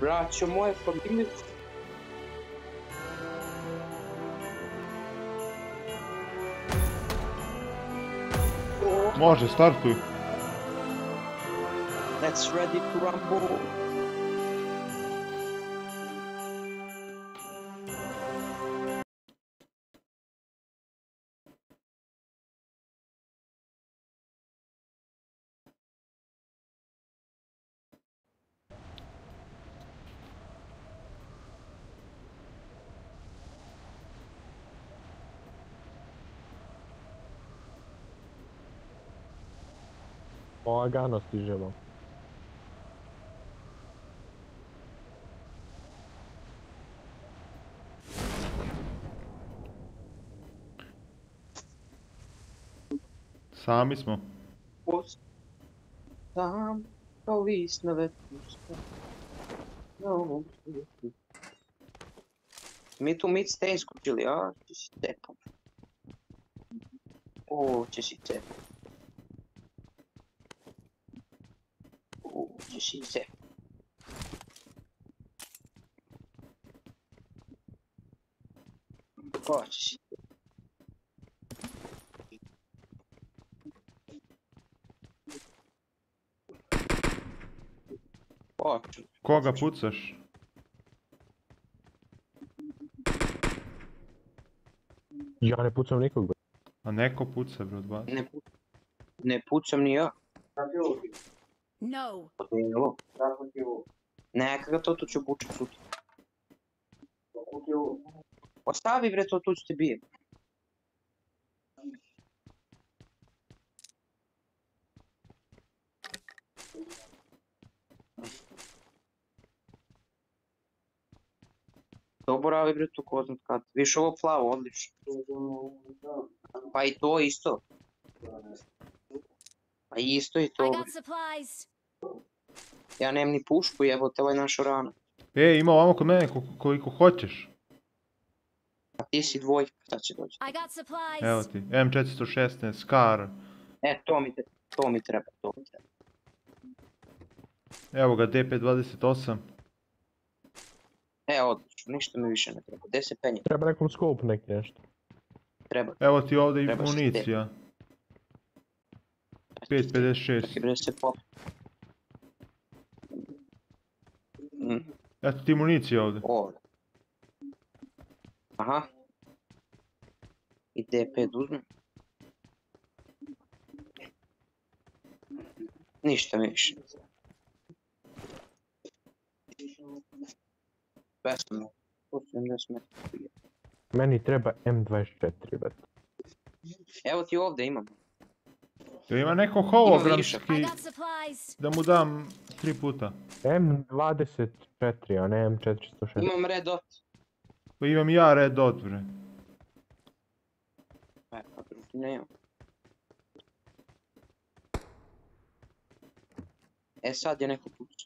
Braćo moje familije. Može, startuj. Let's ready to rumble. Lagano stižemo. Sami smo. Sam kao vis na vetru. Mi tu mid ste iskočili, a? Če si tepom. O, če si tepom. O, če si tepom. O, če si tepom. O, če. Koga pucaš? Ja ne pucam nikog. A neko puca, bro, od vas. Ne pucam ni ja. No. Neka ga to tu ću bučit sutra. Ostavi bre to tu ću te bijem. Doboravi bre tu ko znam kad. Viš ovo plavo, odlično. Pa i to isto. Pa isto i I to. got supplies. Ja nemam ni pušku, jebote, ovaj naša rana. Ima ovamo kod mene koliko hoćeš. A ti si dvojka, šta će doći? I got supplies. Evo ti, M416, Scar. To mi treba. Evo ga, DP28. Odlično, ništa mi više ne treba. Gdje se penje? Treba nekom scope neki nešto. Treba. Evo ti ovdje i Treba se municija. 5.56. Bre se pop. Eto ti municija ovdje. Ovdje. Aha. I D5 uzmem. Ništa mi više. Besno. 170 metara. Meni treba M24, bet. Evo ti ovdje imam. Ima neko I hologramski got supplies. da mu dam 3 puta. M24, a ne M406. Imam red dot. Pa imam i ja red dot, bre. Pa drugi nemam. Sad je neko puća.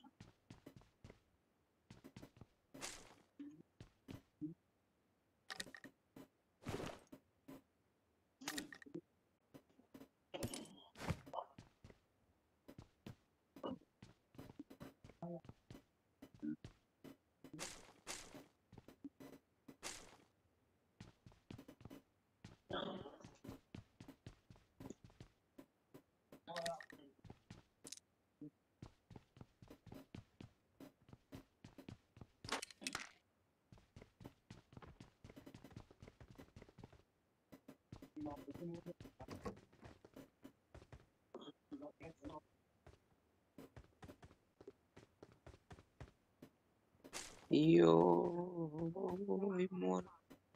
Joj, mora.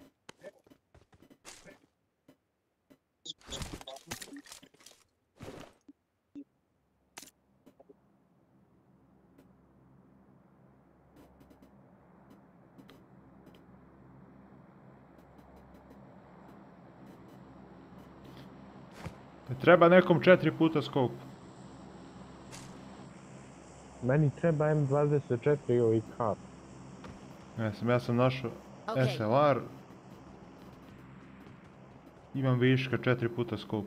Treba nekom 4 puta scope. Meni treba M24 i ovaj kap. Ja sam našao Okay. SLR. Imam viška 4 puta scope.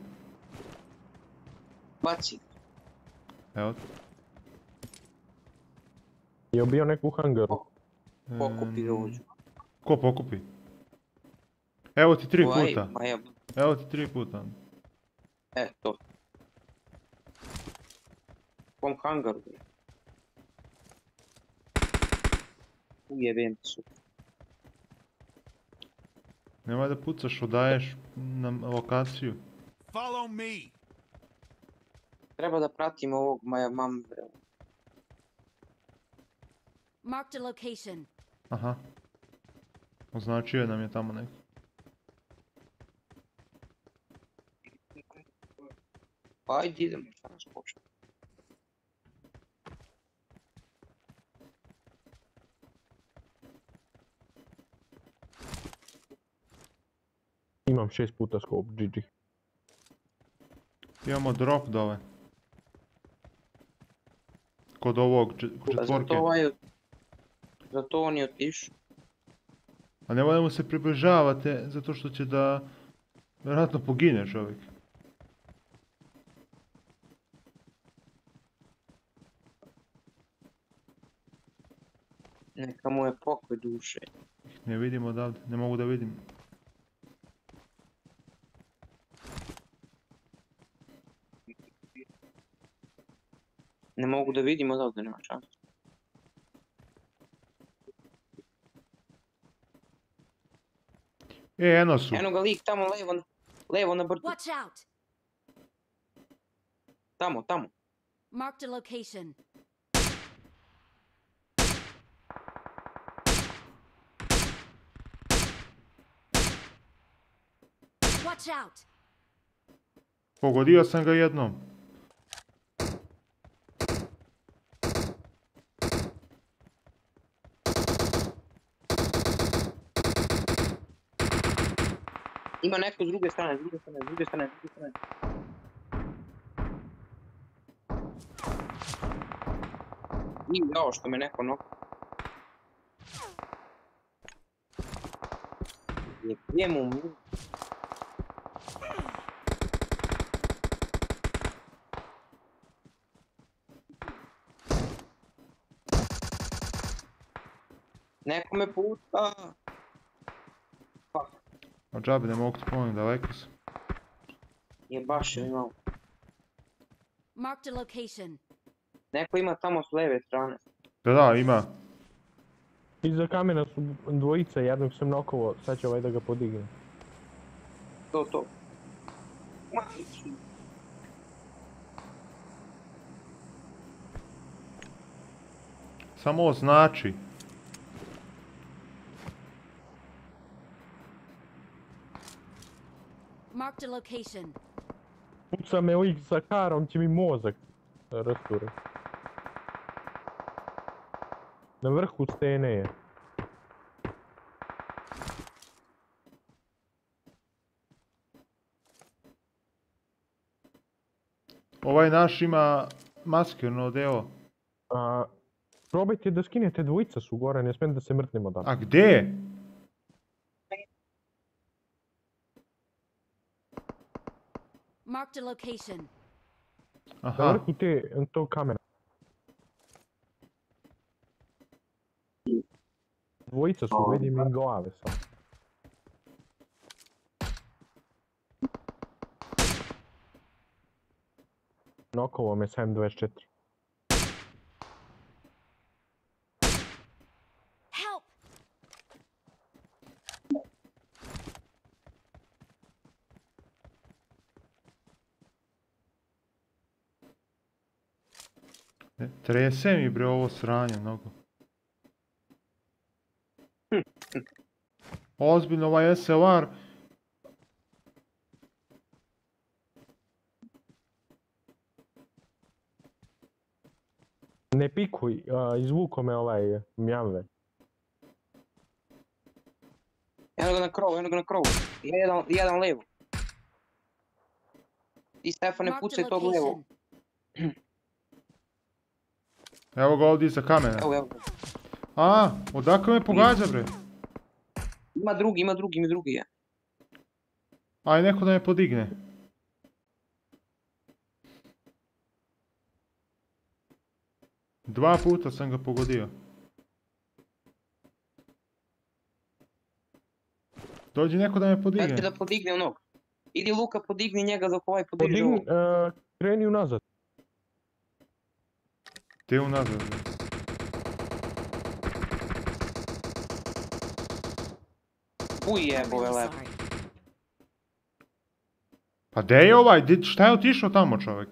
Baci. Evo. Je ubio neku u hangaru. Pokupi Em, dođu. Ko pokupi? Evo ti 3 Ovaj, puta. ma ja, Evo ti 3 puta. to. Kom hangaru, bre. Ujebem su. Nemoj da pucaš, odaješ na lokaciju. Follow me. Treba da pratim ovog Maja mam, bre. Marked a location. Aha. Označio nam je tamo neko. Ajde, idemo, šta nas košta. Imam 6 puta scope, GG. Imamo drop dole. Kod ovog četvorke. Zato on je otišao. A nemoj da mu se približavate, zato što će da... Vjerojatno pogine čovjek. Neka mu je pokoj duše. Ne vidim odavde, ne mogu da vidim. Ne mogu da vidim odavde, nema šanse. Eno su. Eno ga lik tamo levo na brdu. Watch out! Tamo. Marked a location. Watch out! Pogodio sam ga jednom. Ima neko s druge strane. I jao što me neko nokao. Gdje mu mi? Neko me puta. A džabe ne mogu ti pomoći, daleko sam. Je baš je imao. Marked a location. Neko ima tamo s leve strane. Da, ima. Iza kamena su dvojica, jednog sam nokovo, sad će ovaj da ga podigne. To. Samo označi. Marked a location. Puca me ovih sa karom, će mi mozak rasture. Na vrhu stene je. Ovaj naš ima maskirno deo. Probajte da skinete, dvojica su gore, ne smijem da se mrtnemo da. A gdje? Marked a location. Na Aha. vrhu tog kamena. Dvojica su, vidim im glave sad. Nokovo me 7.24. Help! Trese mi bre ovo sranje mnogo. Ozbiljno ovaj SLR. Ne pikuj, izvuko me ovaj mjave. Eno ga na krovu. Jedan levo. Ti Stefane Marked pucaj a tog levo. location. Evo ga ovdje iza kamena. Evo. A, odakle me pogađa bre? Ima drugi je. Aj neko da me podigne. Dva puta sam ga pogodio. Dođi neko da me Ja ću podigne. da podigne onog. Idi Luka, podigni njega dok ovaj podiže Podigni, ovog. kreni unazad. Ti unazad. Uj I'm jebove really lep. sorry. Pa gdje je ovaj? Šta je otišao tamo čovjek?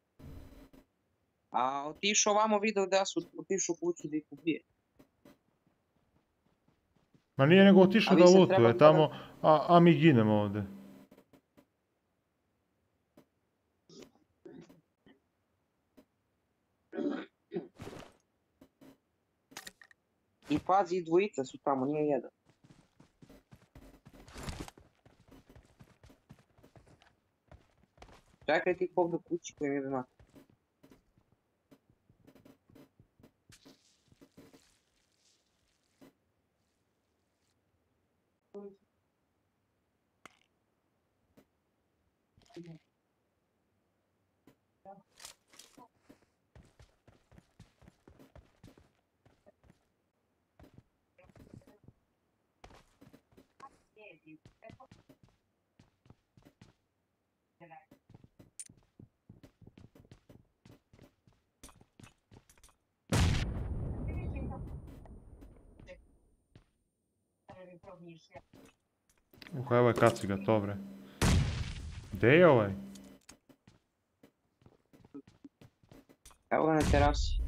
A otišao ovamo video da su otišao kući da ih ubije. Ma nije nego otišao A vi da se lutuje trebate tamo, a mi ginemo ovdje. I pazi, dvojica su tamo, nije jedan. Čekaj ti kog do kući koji mi zna. Evo je kaciga, to bre. Gdje je ovaj? Evo ga na terasi.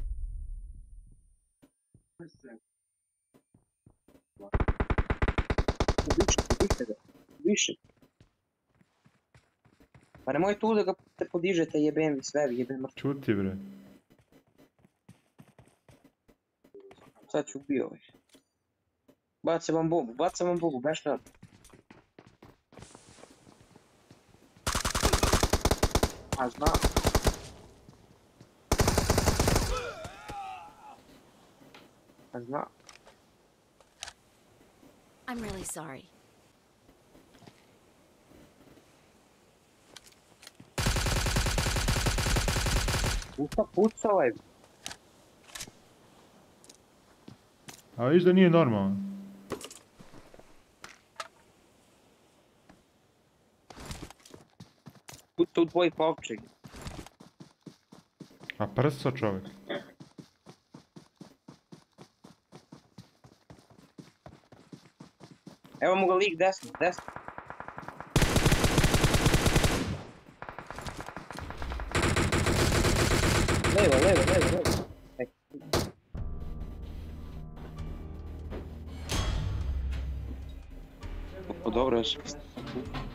Ubište ga. Više. Pa nemoj tu da ga te podižete, jebem vi sve, jebem mrtvo. Čuti bre. Sad ću ubio ovaj. Baca vam bombu, baš rad. A znam. A znam. I'm really sorry. Puca ovaj. A viš da nije normalno. Puca u tvoj kovčeg. A prso čovjek. Evo mu ga lik desno. Levo. Dobro je.